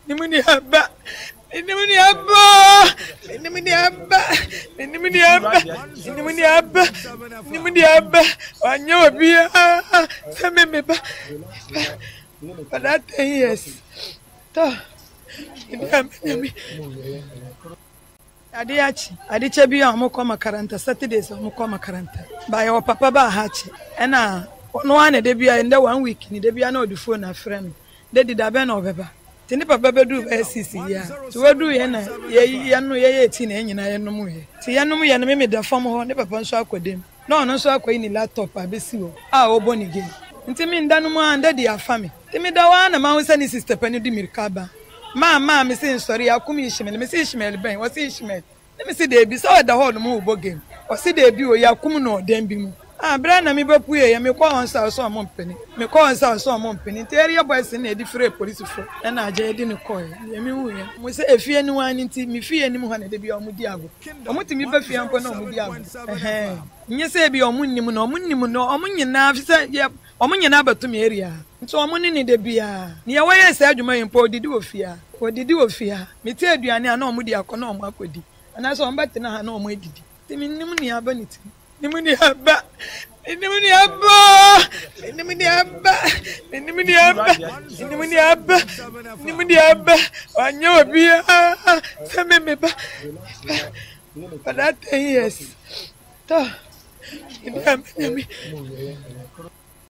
Nimuni haba. Nimuni haba. Nimuni haba. Nimuni haba. Nimuni haba. Nimuni haba. Wanyo bia. Same me ba. For that 10 years. To. Adiche bi omo ko makaranta Saturdays omo ko makaranta. Ba your papa ba hachi. Ena no one de bia in the 1 week ni de bia na odi phone na friend. De did abe na obeba. Tini papa be do SCC ya. To we do ye na ye no ye 18 na nyina ye no mu ye. Ti ye no mu ye na me da fam ho ne papa nso akodem. Na ono nso akoyi ni laptop abesi wo. A oboni game. Nti mi ndanu mu anda di afami. Ti mi da wa na ma wo ni sister pani di mirkaba. Ma me say sorry akumi Ishmael me say Ishmael ben wo say Ishmael. Let me see the bi so da hall mu bo game. O see the bi o yakum no dem bi mu. Bra na me bepu ye me ko on sa so mo mpeni. Me ko on sa so mo mpeni. Te area boys na e di free police for. Na aja e di ne ko ye. Me hu ye. Mo say efie ni wan nti me fie ni mu ha na de bi o mu di ago. O mu ti mi ba fie ampo na o mu di ago. Nye say bi o mu nnim no o mu nnim no o mu nyina afisa ye o mu nyina batum area. Nti o mu ni de bia. Ne ye wo ye say adwuma yin po odidi ofia. Odidi ofia. Me ti aduane a na o mu di akọ na o mu akodi. Ana so on bete na ha na o mu edidi. Ti mi nnim ni aba ni ti. Nimuni haba. Nimuni haba. Nimuni haba. Nimuni haba. Nimuni haba. Nimuni haba. Wanyo bia. Same me ba. For that 10 years. To.